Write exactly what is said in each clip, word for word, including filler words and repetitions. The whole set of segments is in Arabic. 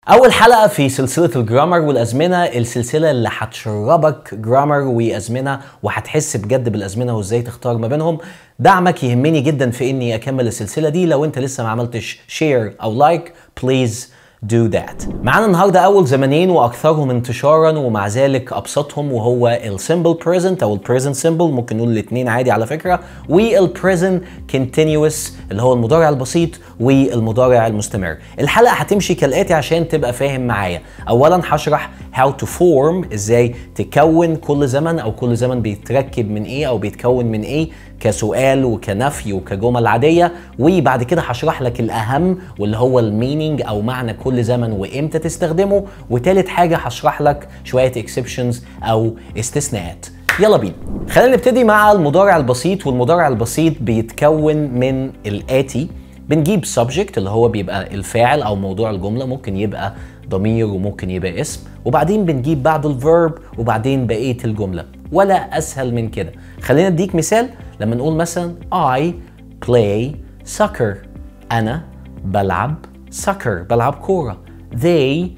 أول حلقة في سلسلة الجرامر والأزمنة، السلسلة اللي هتشربك جرامر وأزمنة وهتحس بجد بالأزمنة وإزاي تختار ما بينهم. دعمك يهمني جدا في إني أكمل السلسلة دي. لو أنت لسه ما عملتش شير أو لايك بليز do that. معانا النهارده أول زمنين وأكثرهم انتشارا ومع ذلك أبسطهم، وهو ال simple present أو ال present simple، ممكن نقول الاتنين عادي على فكرة، وال present continuous اللي هو المضارع البسيط والمضارع المستمر. الحلقة هتمشي كالآتي عشان تبقى فاهم معايا. أولا هشرح how to form، إزاي تكون كل زمن أو كل زمن بيتركب من إيه أو بيتكون من إيه كسؤال وكنفي وكجمل عادية، وبعد كده هشرح لك الأهم واللي هو المينينج أو معنى كل زمن وإمتى تستخدمه، وتالت حاجة هشرح لك شوية exceptions أو استثناءات. يلا بينا، خلينا نبتدي مع المضارع البسيط. والمضارع البسيط بيتكون من الآتي: بنجيب subject اللي هو بيبقى الفاعل أو موضوع الجملة، ممكن يبقى ضمير وممكن يبقى اسم، وبعدين بنجيب بعد الفيرب وبعدين بقية الجملة. ولا أسهل من كده. خلينا نديك مثال. لما نقول مثلا I play soccer، أنا بلعب soccer، بلعب كورة. They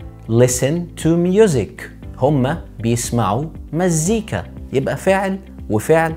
listen to music، هما بيسمعوا مزيكا. يبقى فاعل وفعل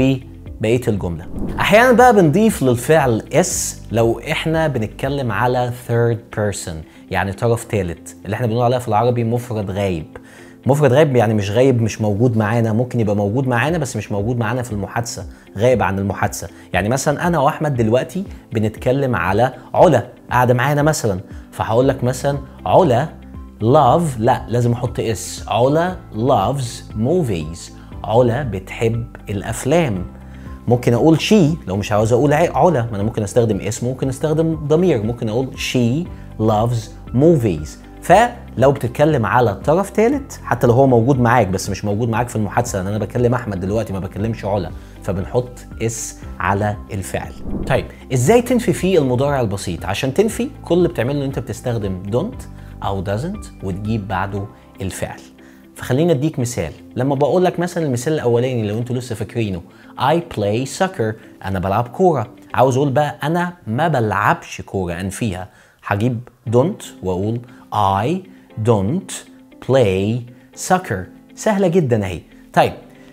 وبقية الجملة. أحيانا بقى بنضيف للفعل اس لو احنا بنتكلم على third person، يعني طرف ثالث، اللي احنا بنقول عليها في العربي مفرد غايب. مفرد غايب يعني مش غايب، مش موجود معانا، ممكن يبقى موجود معانا بس مش موجود معانا في المحادثة، غايب عن المحادثة. يعني مثلا أنا وأحمد دلوقتي بنتكلم على علا قاعدة معانا مثلا، فهقول لك مثلا علا love، لا لازم أحط اس، علا loves movies، علا بتحب الأفلام. ممكن أقول she لو مش عاوز أقول علا، ما أنا ممكن أستخدم اسم، ممكن أستخدم ضمير، ممكن أقول she loves movies. فلو بتتكلم على طرف ثالث حتى لو هو موجود معاك بس مش موجود معاك في المحادثه، لان انا بكلم احمد دلوقتي ما بكلمش علا، فبنحط اس على الفعل. طيب ازاي تنفي في المضارع البسيط؟ عشان تنفي كل اللي بتعمله ان انت بتستخدم don't او doesn't وتجيب بعده الفعل. فخلينا اديك مثال. لما بقول لك مثلا المثال الاولاني لو انتوا لسه فاكرينه I play soccer، انا بلعب كوره. عاوز اقول بقى انا ما بلعبش كوره انفيها، هجيب don't واقول I don't play soccer. سهلة جدا اهي. طيب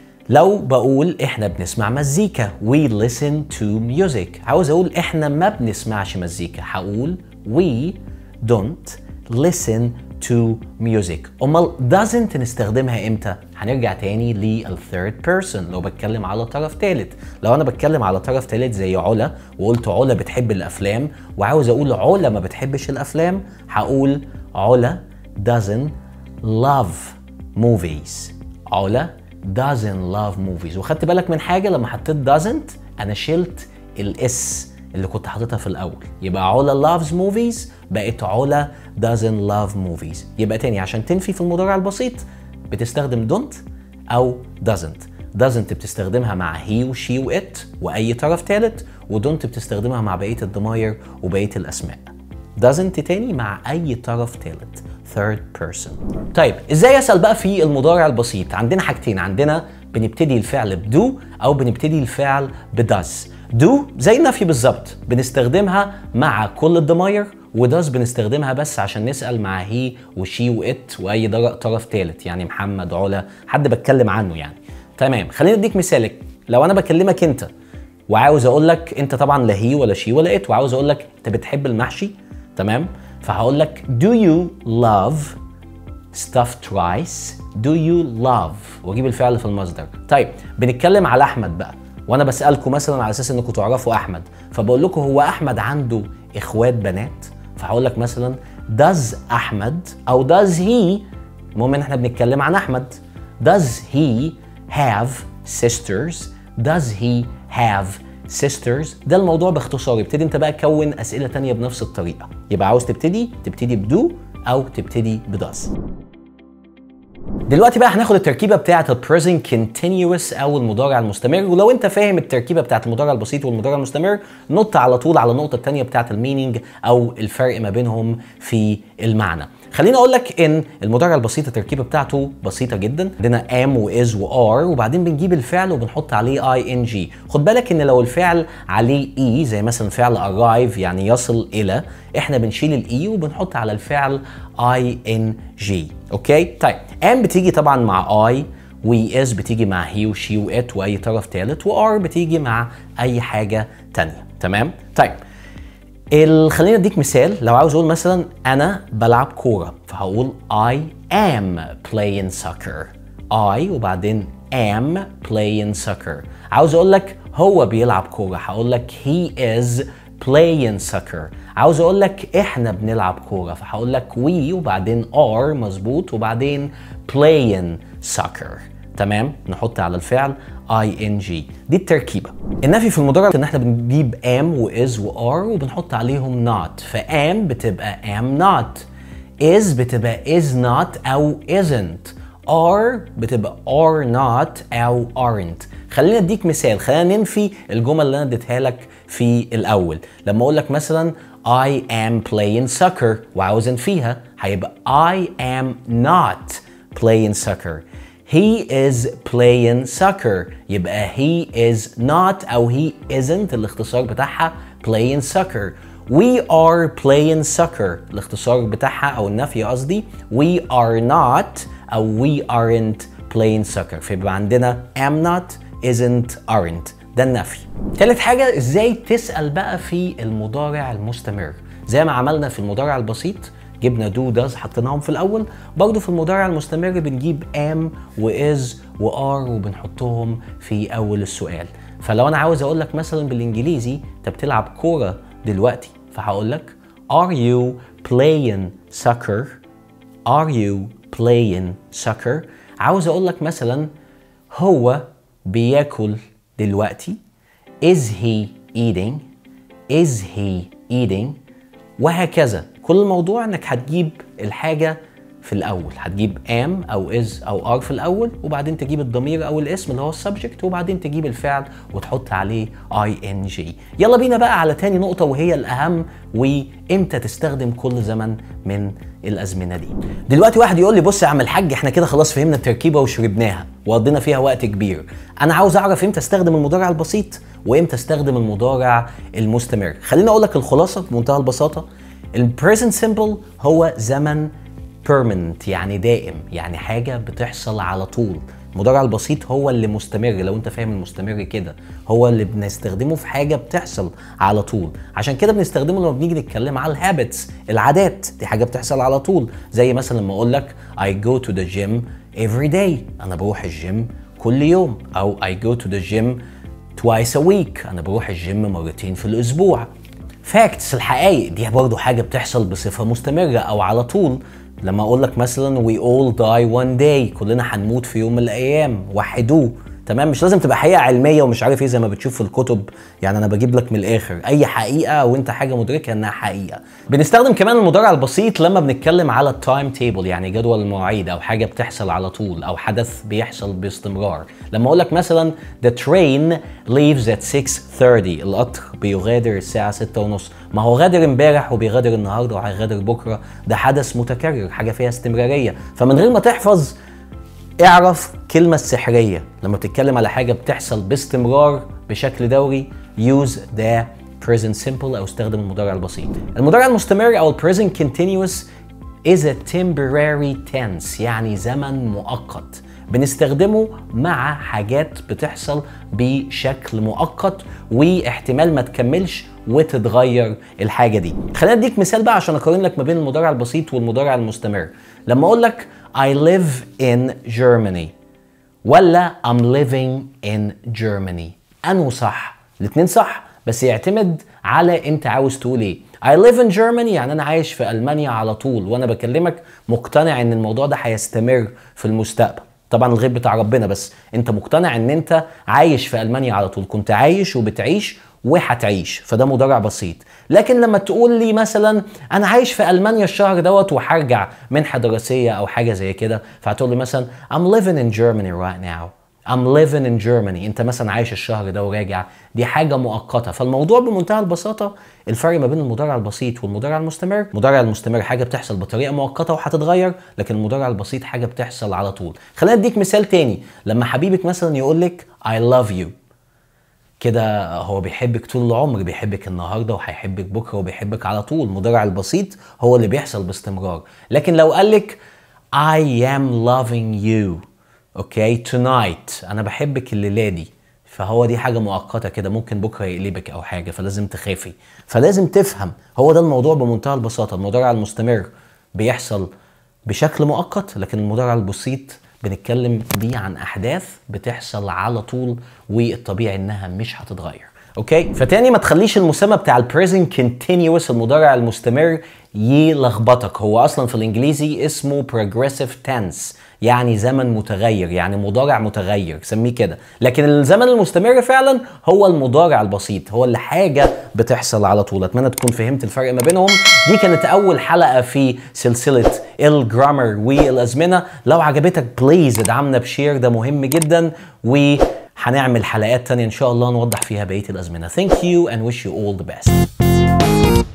لو بقول احنا بنسمع مزيكا we listen to music، عاوز اقول احنا ما بنسمعش مزيكا، هقول we don't listen to music. امال doesn't نستخدمها امتى؟ هنرجع تاني لل third person لو بتكلم على طرف ثالث. لو انا بتكلم على طرف ثالث زي علا وقلت علا بتحب الافلام وعاوز اقول علا ما بتحبش الافلام، هقول علا doesn't love movies. علا doesn't love movies. وخدت بالك من حاجة؟ لما حطيت doesn't انا شلت الاس اللي كنت حاططها في الاول، يبقى علا loves movies بقت علا doesn't love movies. يبقى تاني عشان تنفي في المضارع البسيط بتستخدم don't او doesn't. doesn't بتستخدمها مع he وشي وات واي طرف ثالث، ودونت بتستخدمها مع بقية الضماير وبقية الاسماء. doesn't تاني مع اي طرف ثالث third person. طيب ازاي اسال بقى في المضارع البسيط؟ عندنا حاجتين، عندنا بنبتدي الفعل بدو او بنبتدي الفعل بداز. دو زي النفي بالظبط، بنستخدمها مع كل الضماير، وداز بنستخدمها بس عشان نسال مع هي وشي وات واي طرف ثالث، يعني محمد علا حد بتكلم عنه يعني. تمام، خليني اديك مثالك. لو انا بكلمك انت وعاوز اقول لك انت طبعا لا هي ولا شي ولا ات، وعاوز اقول لك انت بتحب المحشي، تمام؟ فهقول لك do you love stuffed rice؟ do you love واجيب الفعل في المصدر. طيب بنتكلم على احمد بقى وانا بسالكم مثلا على اساس انكم تعرفوا احمد، فبقول لكم هو احمد عنده اخوات بنات؟ فهقول لك مثلا does احمد او does he، المهم ان احنا بنتكلم عن احمد، does he have sisters؟ does he have sisters؟ ده الموضوع باختصار. ابتدي انت بقى كون اسئله تانية بنفس الطريقه. يبقى عاوز تبتدي تبتدي بدو او تبتدي بداز. دلوقتي بقى هناخد التركيبه بتاعه ال present continuous او المضارع المستمر، ولو انت فاهم التركيبه بتاعه المضارع البسيط والمضارع المستمر نط على طول على النقطه الثانيه بتاعه المينينج او الفرق ما بينهم في المعنى. خليني اقول لك ان المضارع البسيط التركيبه بتاعته بسيطه جدا، عندنا am و is و are وبعدين بنجيب الفعل وبنحط عليه ing. خد بالك ان لو الفعل عليه e زي مثلا فعل arrive يعني يصل الى، احنا بنشيل الاي وبنحط على الفعل ing. اوكي طيب am بتيجي طبعا مع I و is بتيجي مع he و she و it واي طرف ثالث، و are بتيجي مع اي حاجه تانية. تمام طيب ال... خلينا اديك مثال. لو عاوز اقول مثلا انا بلعب كوره فهقول I am playing soccer. I وبعدين am playing soccer. عاوز اقول لك هو بيلعب كوره هقول لك he is playing soccer. عاوز اقول لك احنا بنلعب كوره فهقول لك we وبعدين are مظبوط وبعدين playing soccer. تمام نحط على الفعل ing. دي التركيبه. النفي في المضارع ان احنا بنجيب am و is و are وبنحط عليهم not. فam بتبقى am not، is بتبقى is not او isn't، are بتبقى are not او aren't. خلينا اديك مثال، خلينا ننفي الجمل اللي انا اديتها لك في الاول. لما اقول لك مثلا I am playing soccer وعاوز انفيها هيبقى I am not playing soccer. He is playing soccer يبقى he is not او he isn't الاختصار بتاعها playing soccer. We are playing soccer الاختصار بتاعها او النفي قصدي we are not او we aren't playing soccer. فيبقى عندنا am not isn't aren't ده النفي. ثالث حاجة ازاي تسأل بقى في المضارع المستمر. زي ما عملنا في المضارع البسيط جبنا do does حطيناهم في الاول، برضو في المضارع المستمر بنجيب am و is و are وبنحطهم في اول السؤال. فلو انا عاوز اقول لك مثلا بالانجليزي انت بتلعب كورة دلوقتي فهقول لك are you playing soccer. are you playing soccer. عاوز اقول لك مثلا هو بياكل دلوقتي is he eating. is he eating وهكذا. كل الموضوع انك هتجيب الحاجة في الاول، هتجيب am او is او are في الاول وبعدين تجيب الضمير او الاسم اللي هو السبجكت وبعدين تجيب الفعل وتحط عليه ing. يلا بينا بقى على تاني نقطة وهي الاهم، وامتى تستخدم كل زمن من الازمنة دي. دلوقتي واحد يقول لي بص يا عم الحاج احنا كده خلاص فهمنا التركيبة وشربناها وقضينا فيها وقت كبير، انا عاوز اعرف امتى استخدم المضارع البسيط وامتى استخدم المضارع المستمر. خليني اقول لك الخلاصة بمنتهى البساطة. ال present simple هو زمن permanent يعني دائم، يعني حاجة بتحصل على طول. المضارع البسيط هو اللي مستمر، لو انت فاهم المستمر كده هو اللي بنستخدمه في حاجة بتحصل على طول. عشان كده بنستخدمه لما بنيجي نتكلم على الهابتس العادات، دي حاجة بتحصل على طول. زي مثلا لما اقول لك I go to the gym every day انا بروح الجيم كل يوم، او I go to the gym twice a week انا بروح الجيم مرتين في الاسبوع. فاكتس الحقائق دي برضو حاجة بتحصل بصفة مستمرة او على طول. لما اقول لك مثلا we all die one day كلنا هنموت في يوم من الايام، وحدوه. تمام مش لازم تبقى حقيقة علمية ومش عارف ايه زي ما بتشوف في الكتب، يعني انا بجيب لك من الاخر اي حقيقة وانت حاجة مدركة انها حقيقة. بنستخدم كمان المضارع البسيط لما بنتكلم على التايم تيبل يعني جدول المواعيد او حاجة بتحصل على طول او حدث بيحصل باستمرار. لما اقول لك مثلا the train leaves at six thirty القطر بيغادر الساعة ستة ونص، ما هو غادر امبارح وبيغادر النهارده وهيغادر بكره، ده حدث متكرر حاجة فيها استمرارية. فمن غير ما تحفظ اعرف كلمة السحرية لما بتتكلم على حاجة بتحصل باستمرار بشكل دوري use the present simple او استخدم المضارع البسيط. المضارع المستمر او present continuous is a temporary tense يعني زمن مؤقت، بنستخدمه مع حاجات بتحصل بشكل مؤقت واحتمال ما تكملش وتتغير الحاجة دي. خلينا اديك مثال بقى عشان اقارن لك ما بين المضارع البسيط والمضارع المستمر. لما اقول لك I live in Germany ولا I'm living in Germany انه صح؟ الاتنين صح بس يعتمد على انت عاوز تقول ايه. I live in Germany يعني انا عايش في المانيا على طول وانا بكلمك مقتنع ان الموضوع ده هيستمر في المستقبل. طبعا الغيب بتاع ربنا، بس انت مقتنع ان انت عايش في المانيا على طول، كنت عايش وبتعيش وهتعيش، فده مضارع بسيط. لكن لما تقول لي مثلا انا عايش في المانيا الشهر دوت وهرجع منحه دراسيه او حاجه زي كده، فهتقول لي مثلا I'm living in Germany right now. I'm living in Germany. انت مثلا عايش الشهر ده وراجع، دي حاجه مؤقته. فالموضوع بمنتهى البساطه الفرق ما بين المضارع البسيط والمضارع المستمر، المضارع المستمر حاجه بتحصل بطريقه مؤقته وهتتغير، لكن المضارع البسيط حاجه بتحصل على طول. خلينا اديك مثال تاني. لما حبيبك مثلا يقول لك I love you، كده هو بيحبك طول العمر، بيحبك النهارده وهيحبك بكره وبيحبك على طول. المضارع البسيط هو اللي بيحصل باستمرار. لكن لو قال لك I am loving you اوكي tonight، انا بحبك الليله دي، فهو دي حاجه مؤقته كده، ممكن بكره يقلبك او حاجه، فلازم تخافي. فلازم تفهم، هو ده الموضوع بمنتهى البساطه. المضارع المستمر بيحصل بشكل مؤقت، لكن المضارع البسيط بنتكلم بيه عن احداث بتحصل على طول، والطبيعي انها مش هتتغير. اوكي، فتاني ما تخليش المسمى بتاع البريزنت كونتينيوس المضارع المستمر يلخبطك. هو اصلا في الانجليزي اسمه progressive tense، يعني زمن متغير، يعني مضارع متغير، سميه كده. لكن الزمن المستمر فعلا هو المضارع البسيط، هو اللي حاجه بتحصل على طول. اتمنى تكون فهمت الفرق ما بينهم. دي كانت اول حلقه في سلسله الجرامر والازمنه. لو عجبتك بليز ادعمنا بشير، ده مهم جدا، وهنعمل حلقات تانية ان شاء الله نوضح فيها بقيه الازمنه. Thank you and wish you all the best.